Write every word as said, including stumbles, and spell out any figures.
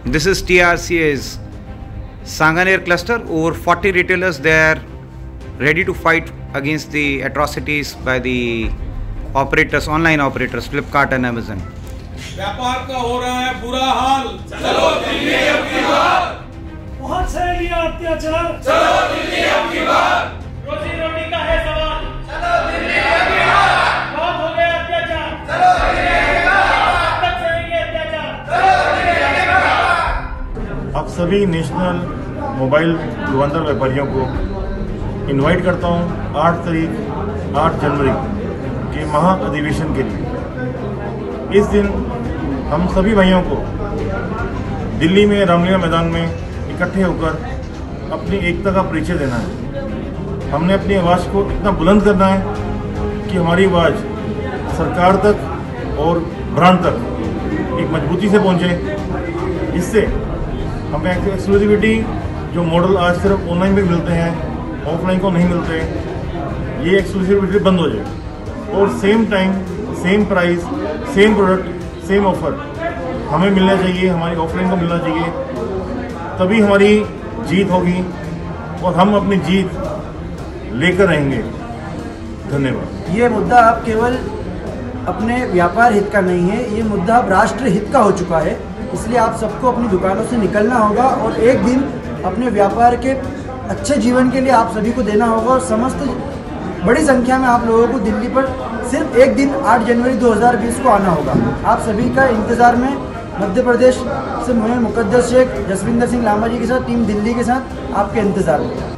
This is T R C A's Sanganer cluster. Over forty retailers, they are ready to fight against the atrocities by the operators, online operators, Flipkart and Amazon. व्यापार का हो रहा है बुरा हाल, चलो दिल्ली अब की बार। बहुत सह लिया अत्याचार, चलो दिल्ली अब की बार। रोजी रोटी का है सवाल, चलो दिल्ली अब की बार। बहुत हो गया अत्याचार, चलो दिल्ली अब की बार। कब तक सहेंगे अत्याचार, चलो दिल्ली अब की बार। अब सभी नेशनल मोबाइल दुकानदार व्यापारियों को इनवाइट करता हूं आठ तारीख आठ जनवरी के महा अधिवेशन के लिए। इस दिन हम सभी भाइयों को दिल्ली में रामलीला मैदान में इकट्ठे होकर अपनी एकता का परिचय देना है। हमने अपनी आवाज़ को इतना बुलंद करना है कि हमारी आवाज़ सरकार तक और ब्रांड तक एक मजबूती से पहुंचे। इससे हमें एक्सक्लूसिविटी जो मॉडल आज सिर्फ ऑनलाइन में मिलते हैं, ऑफलाइन को नहीं मिलते, ये एक्सक्लूसिविटी बंद हो जाए और same time same price same product same offer हमें मिलना चाहिए, हमारी ऑफलाइन को मिलना चाहिए। तभी हमारी जीत होगी और हम अपनी जीत लेकर रहेंगे। धन्यवाद। ये मुद्दा अब केवल अपने व्यापार हित का नहीं है, ये मुद्दा अब राष्ट्र हित का हो चुका है। इसलिए आप सबको अपनी दुकानों से निकलना होगा और एक दिन अपने व्यापार के अच्छे जीवन के लिए आप सभी को देना होगा और समस्त बड़ी संख्या में आप लोगों को दिल्ली पर सिर्फ एक दिन आठ जनवरी दो हज़ार बीस को आना होगा। आप सभी का इंतज़ार में मध्य प्रदेश से मुझे मुकद्दस शेख जसविंदर सिंह लांबा जी के साथ टीम दिल्ली के साथ आपके इंतज़ार में।